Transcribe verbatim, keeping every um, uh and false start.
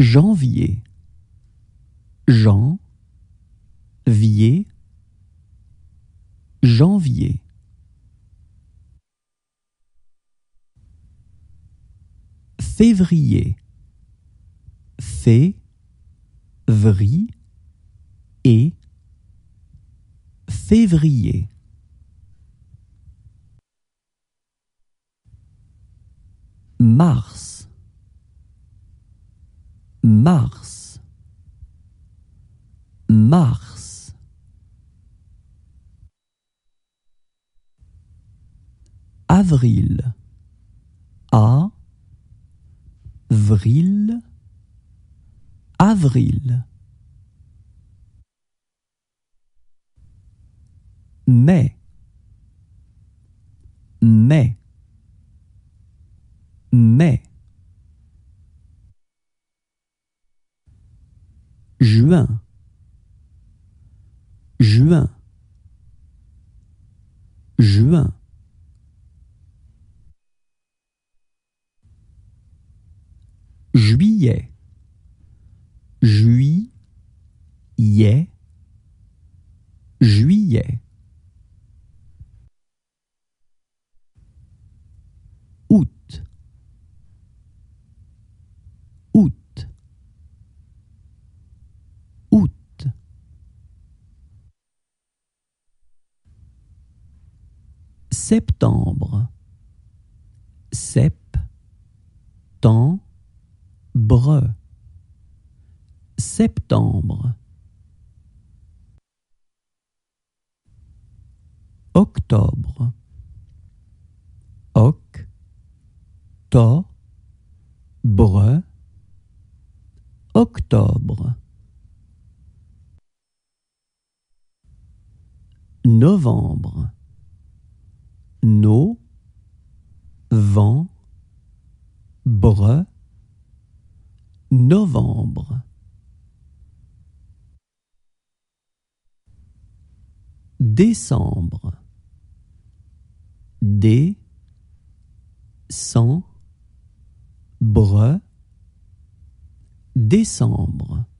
Janvier, Jean, vier, janvier. Février, fé, vri, et, février. Mars, mars, mars. Avril, a, vril, avril. Mai, mai, mai. Juin, juin, juin. Juillet, juillet, juillet. Août, août, août. Septembre, sep, temps, bre, septembre. Octobre, oc, to, bre, octobre. Novembre, no, vent, bre, novembre. Décembre, dé, cent, bre, décembre.